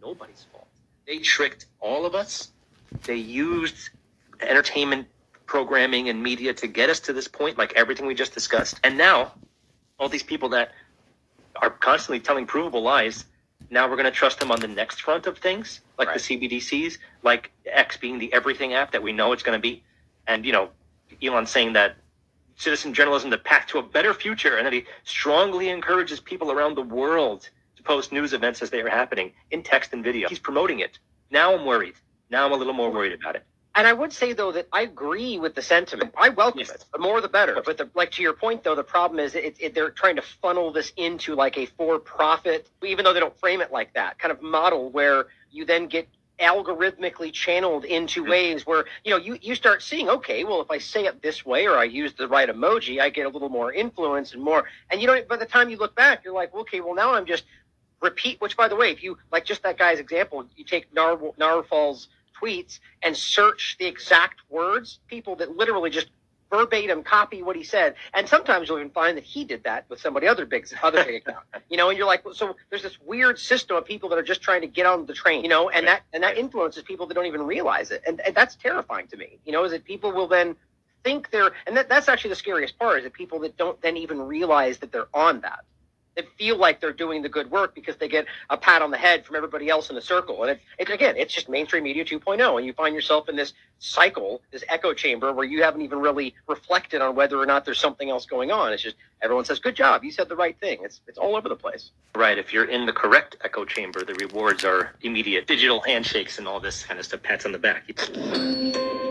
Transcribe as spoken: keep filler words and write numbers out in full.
nobody's fault. They tricked all of us. They used entertainment programming and media to get us to this point, like everything we just discussed. And now, all these people that are constantly telling provable lies, now we're going to trust them on the next front of things, like right. the C B D Cs, like X being the everything app that we know it's going to be. And, you know, Elon saying that citizen journalism, the path to a better future, and that he strongly encourages people around the world to post news events as they are happening in text and video. He's promoting it. Now I'm worried. Now I'm a little more worried about it. And I would say, though, that I agree with the sentiment. I welcome yes. it. The more, the better. But the, like to your point, though, the problem is it, it, they're trying to funnel this into like a for-profit, even though they don't frame it like that, kind of model where you then get algorithmically channeled into mm-hmm. ways where, you know, you, you start seeing, okay, well, if I say it this way or I use the right emoji, I get a little more influence and more. And, you know, by the time you look back, you're like, okay, well, now I'm just repeat, which, by the way, if you, like just that guy's example, you take Nar- Narwhal's tweets and search the exact words, people that literally just verbatim copy what he said. And sometimes you'll even find that he did that with somebody other big other big account. You know, and you're like, so there's this weird system of people that are just trying to get on the train, you know, and that and that influences people that don't even realize it. And, and that's terrifying to me, you know, is that people will then think they're, and that, that's actually the scariest part, is that people that don't then even realize that they're on that. That feel like they're doing the good work because they get a pat on the head from everybody else in the circle. And it, it, again, it's just mainstream media two point oh. And you find yourself in this cycle, this echo chamber, where you haven't even really reflected on whether or not there's something else going on. It's just everyone says, good job, you said the right thing. It's it's all over the place. Right. If you're in the correct echo chamber, the rewards are immediate digital handshakes and all this kind of stuff, pats on the back.